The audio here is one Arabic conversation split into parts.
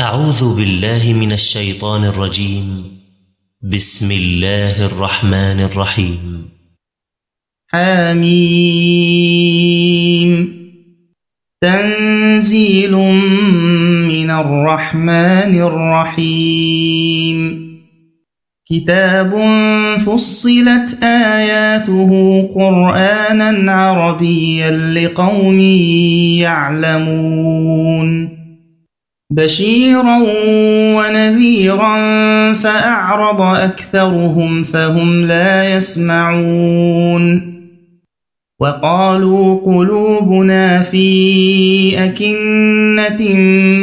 أعوذ بالله من الشيطان الرجيم. بسم الله الرحمن الرحيم. حميم. تنزيل من الرحمن الرحيم. كتاب فصلت آياته قرآنا عربيا لقوم يعلمون. بشيرا ونذيرا فأعرض أكثرهم فهم لا يسمعون. وقالوا قلوبنا في أكنة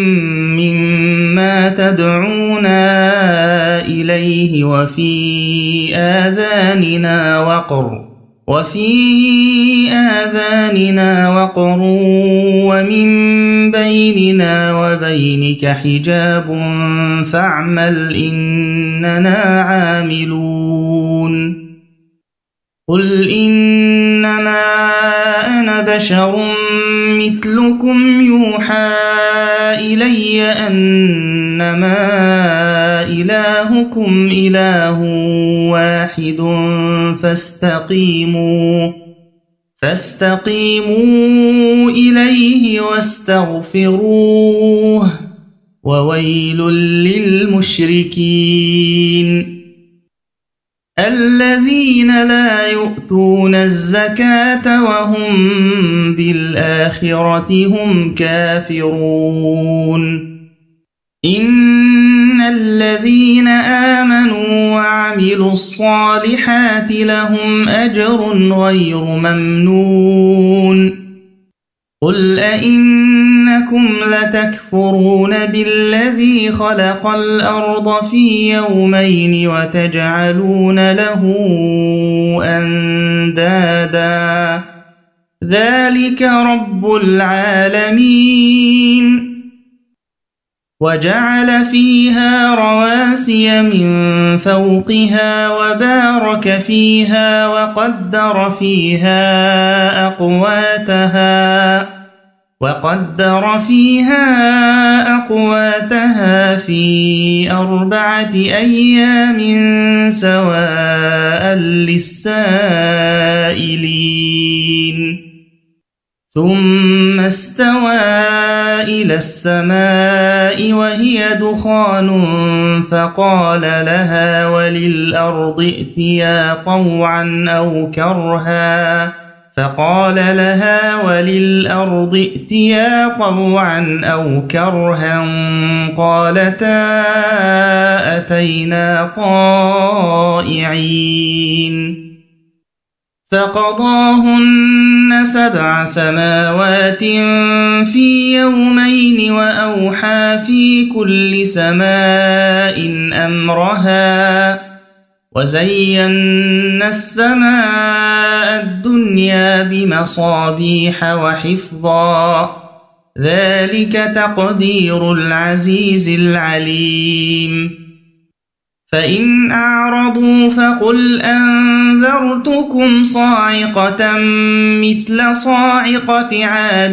مما تدعونا إليه وفي آذاننا وقر ومن بيننا وبينك حجاب فاعمل إننا عاملون. قل إنما أنا بشر مثلكم يوحى إلي أنما إلهكم إله واحد فاستقيموا إليه واستغفروه وويل للمشركين الذين لا يؤتون الزكاة وهم بالآخرة هم كافرون. إن الذين آمنوا وعملوا الصالحات لهم أجر غير ممنون. قل أئنكم لتكفرون بالذي خلق الأرض في يومين وتجعلون له أندادا ذلك رب العالمين. وجعل فيها رواسي من فوقها وبارك فيها وقدر فيها أقواتها في 4 أيام سواء للسائلين. ثم استوى إلى السماء وهي دخان فقال لها وللأرض ائتيا طوعا أو كرها قالتا أتينا طائعين. فقضاهن 7 سماوات في يومين وأوحى في كل سماء أمرها وزينا السماء الدنيا بمصابيح وحفظا ذلك تقدير العزيز العليم. فإن أعرضوا فقل أنذرتكم صاعقة مثل صاعقة عاد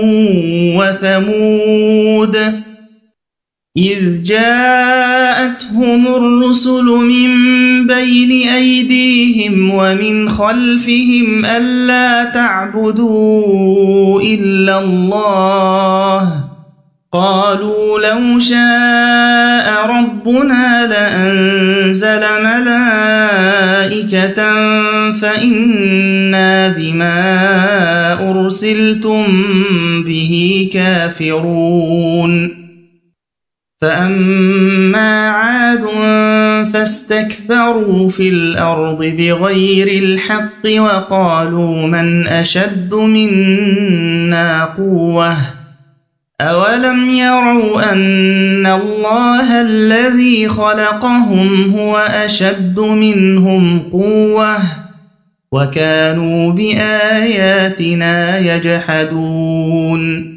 وثمود إذ جاءتهم الرسل من بين أيديهم ومن خلفهم ألا تعبدوا إلا الله قالوا لو شاء ربنا لأنزل ملائكة فإنا بما أرسلتم به كافرون. فأما عاد فاستكبروا في الأرض بغير الحق وقالوا من أشد منا قوة أولم يروا أن الله الذي خلقهم هو أشد منهم قوة وكانوا بآياتنا يجحدون.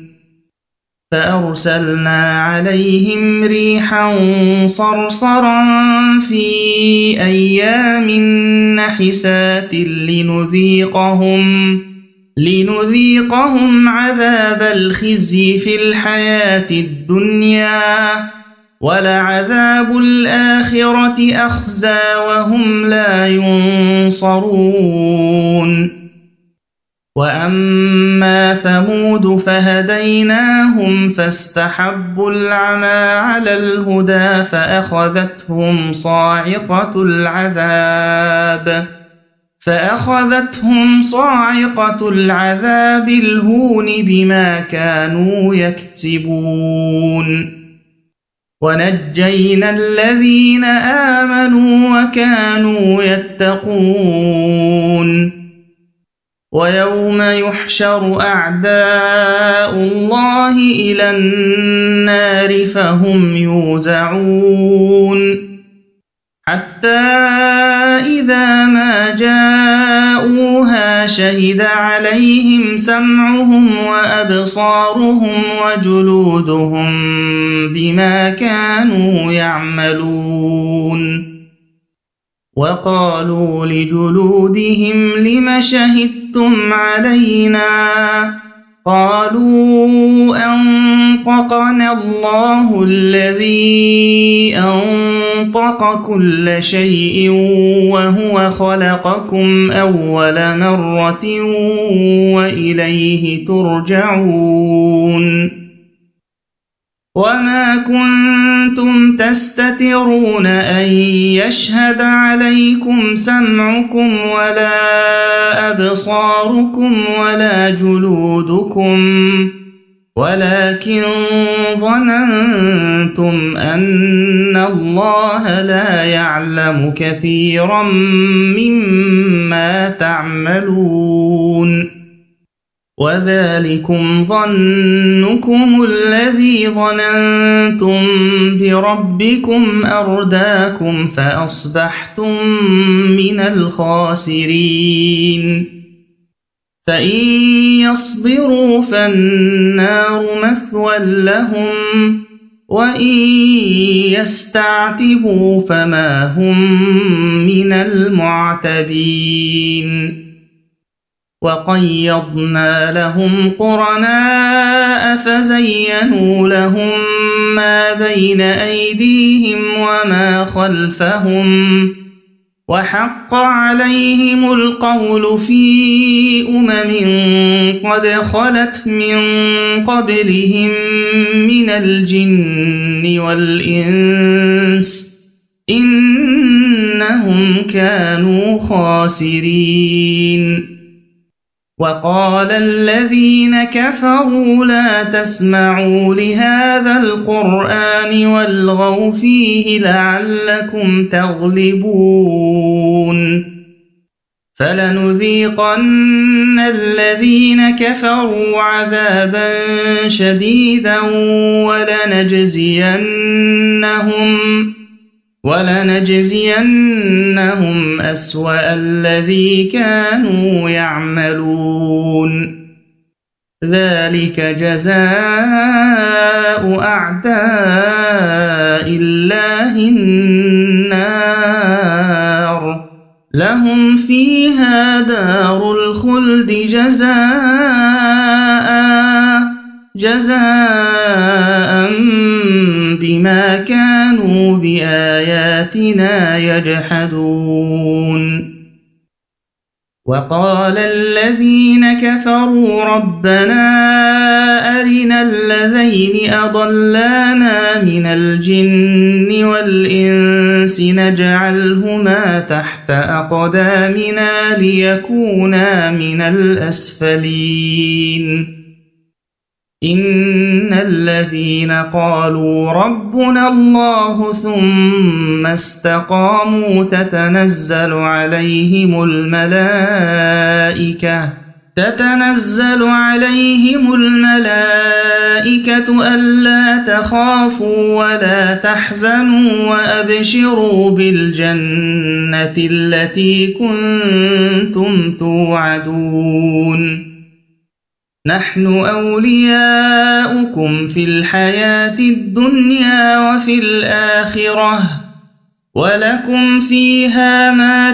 فأرسلنا عليهم ريحا صرصرا في أيام نحسات لنذيقهم عذاب الخزي في الحياة الدنيا ولعذاب الآخرة أخزى وهم لا ينصرون وأما ثمود فهديناهم فاستحبوا العمى على الهدى فأخذتهم صاعقة العذاب الهون بما كانوا يكسبون ونجينا الذين آمنوا وكانوا يتقون ويوم يحشر أعداء الله إلى النار فهم يوزعون حتى إذا ما جاءوها شهد عليهم سمعهم وأبصارهم وجلودهم بما كانوا يعملون وقالوا لجلودهم لم شهدتم علينا قالوا أنطقنا الله الذي أنطق كل شيء وهو خلقكم أول مرة وإليه ترجعون وما كنتم تستترون أن يشهد عليكم سمعكم ولا أبصاركم ولا جلودكم ولكن ظننتم أن الله لا يعلم كثيرا مما تعملون وذلكم ظنكم الذي ظننتم بربكم أرداكم فأصبحتم من الخاسرين فإن يصبروا فالنار مثوى لهم وإن يستعتبوا فما هم من المعتبين وقيضنا لهم قرناء فزينوا لهم ما بين أيديهم وما خلفهم وحق عليهم القول في قد خلت من قبلهم من الجن والإنس إنهم كانوا خاسرين وقال الذين كفروا لا تسمعوا لهذا القرآن والغوا فيه لعلكم تغلبون فلنذيقن الذين كفروا عذابا شديدا ولنجزينهم أسوأ الذي كانوا يعملون ذلك جزاء أعداء الله النار لهم فيها دار الخلد جزاء بما كانوا بآياتنا يجحدون وقال الذين كفروا ربنا أرنا الذين أضلانا من الجن والإنس نجعلهما تحت أقدامنا ليكونا من الأسفلين إن الذين قالوا ربنا الله ثم استقاموا تتنزل عليهم الملائكة ألا تخافوا ولا تحزنوا وأبشروا بالجنة التي كنتم توعدون نحن أولياؤكم في الحياة الدنيا وفي الآخرة ولكم فيها ما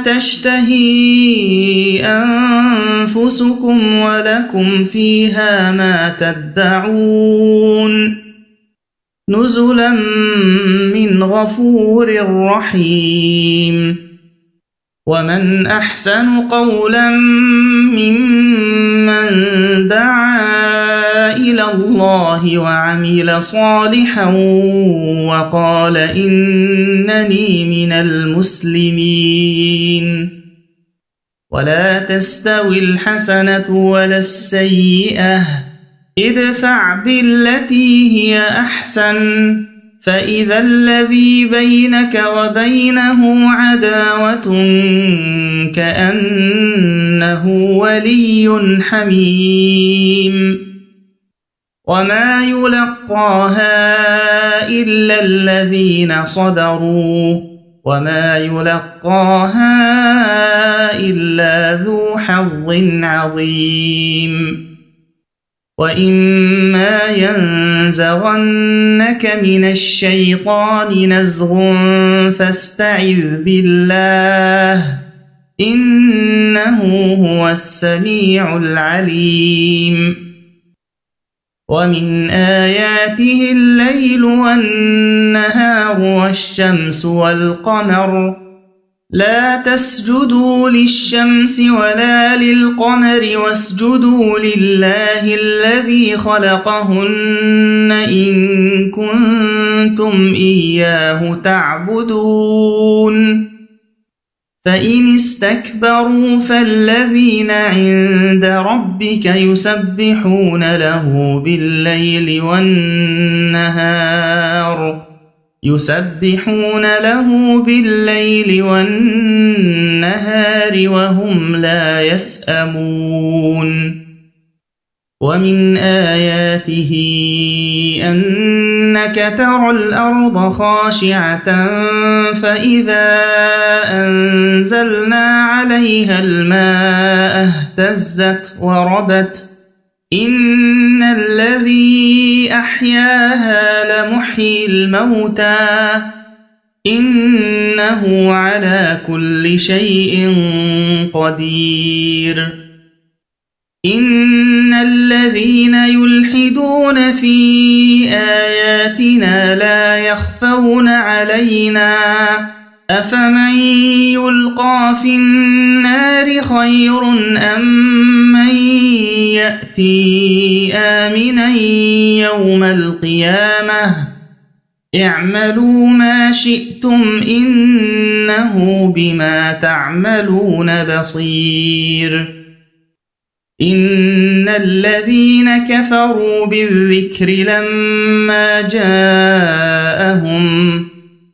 تشتهي أنفسكم ولكم فيها ما تدعون نزلا من غفور رحيم ومن أحسن قولا ممن دعا إلى الله وعمل صالحا وقال إنني من المسلمين ولا تستوي الحسنة ولا السيئة ادفع بالتي هي أحسن فإذا الذي بينك وبينه عداوة كأنه ولي حميم وما يلقاها إلا الذين صبروا وما يلقاها إلا ذو حظ عظيم وإما ينزغنك من الشيطان نزغ فاستعذ بالله إنه هو السميع العليم ومن آياته الليل والنهار والشمس والقمر لا تسجدوا للشمس ولا للقمر واسجدوا لله الذي خلقهن إن كنتم إياه تعبدون فإن استكبروا فالذين عند ربك يسبحون له بالليل والنهار وهم لا يسأمون ومن آياته أنك ترى الأرض خاشعة فإذا أنزلنا عليها الماء اهتزت وربت إن الذي أحياها لمحيي الموتى إنه على كل شيء قدير إن الذين يلحدون في آياتنا لا يخفون علينا أفمن يلقى في النار خير أم من يأتي آمنا يوم القيامة اعملوا ما شئتم إنه بما تعملون بصير إن الذين كفروا بالذكر لما جاءهم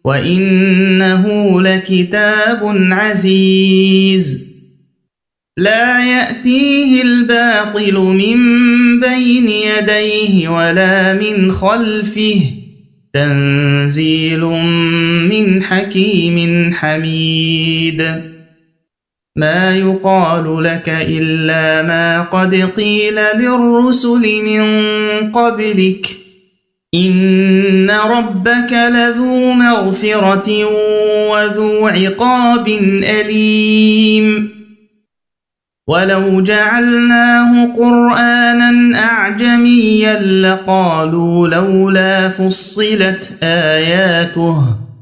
وإنه لكتاب عزيز لا يأتيه الباطل من بين يديه ولا من خلفه تنزيل من حكيم حميد ما يقال لك إلا ما قد قيل للرسل من قبلك إن ربك لذو مغفرة وذو عقاب أليم ولو جعلناه قرآنا أعجميا لقالوا لولا فصلت آياته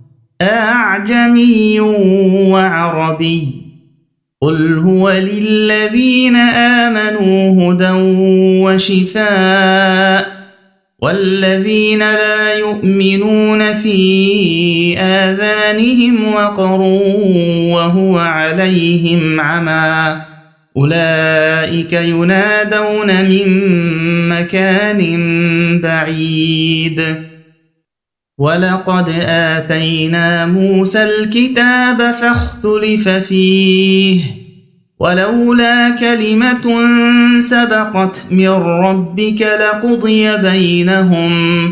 أعجمي وعربي قل هو للذين آمنوا هدى وشفاء والذين لا يؤمنون في آذانهم وقر وهو عليهم عمى أولئك ينادون من مكان بعيد ولقد آتينا موسى الكتاب فاختلف فيه ولولا كلمة سبقت من ربك لقضي بينهم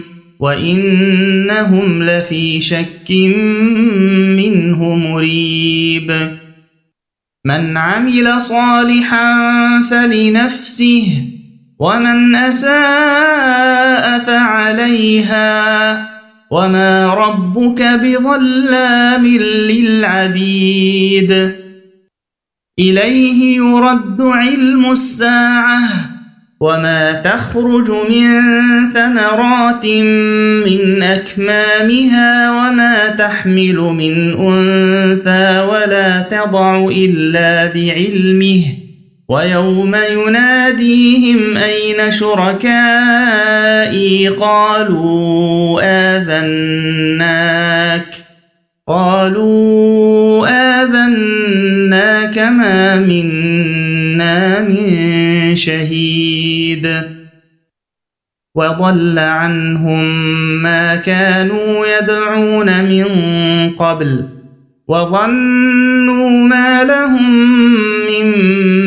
وإنهم لفي شك منه مريب من عمل صالحا فلنفسه ومن أساء فعليها وما ربك بظلام للعبيد إليه يرد علم الساعة وما تخرج من ثمرات من أكمامها وما تحمل من أنثى ولا تضع إلا بعلمه ويوم يناديهم أين شركائي قالوا آذناك ما منا من شهيد وضل عنهم ما كانوا يدعون من قبل وظنوا ما لهم من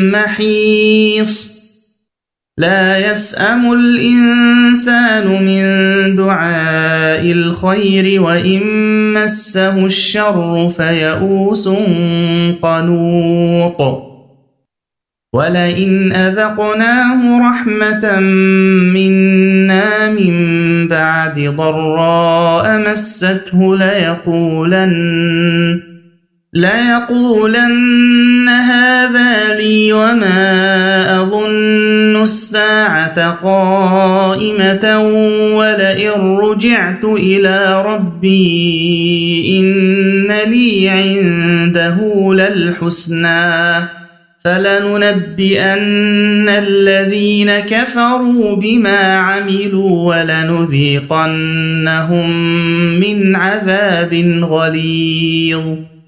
محيص لا يسأم الإنسان من دعاء الخير وإن مسه الشر فيئوس قنوط ولئن أذقناه رحمة منا من بعد ضراء مسته ليقولن هذا لي وما أظن الساعة قائمة ولئن رجعت إلى ربي إن لي عنده للحسنى فلننبئن الذين كفروا بما عملوا ولنذيقنهم من عذاب غليظ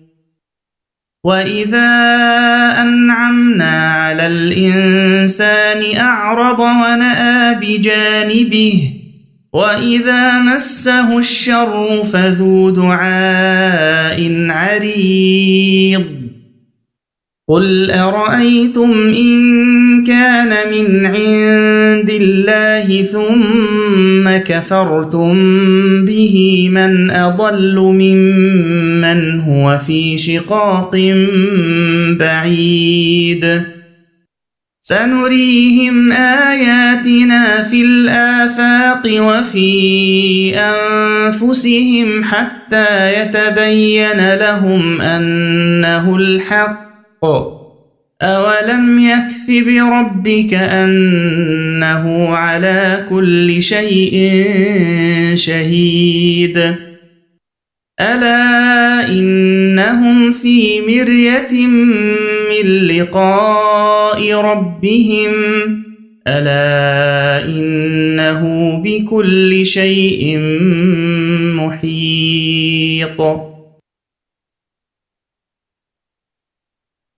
وإذا أنعمنا على الإنسان أعرض ونأى بجانبه وإذا مسه الشر فذو دعاء عريض قل أرأيتم إن كان من عند الله ثم كفرتم به من أضل ممن هو في شقاق بعيد سنريهم آياتنا في الآفاق وفي أنفسهم حتى يتبين لهم أنه الحق أولم يكف بربك أنه على كل شيء شهيد ألا إنهم في مرية من لقاء ربهم ألا إنه بكل شيء محيط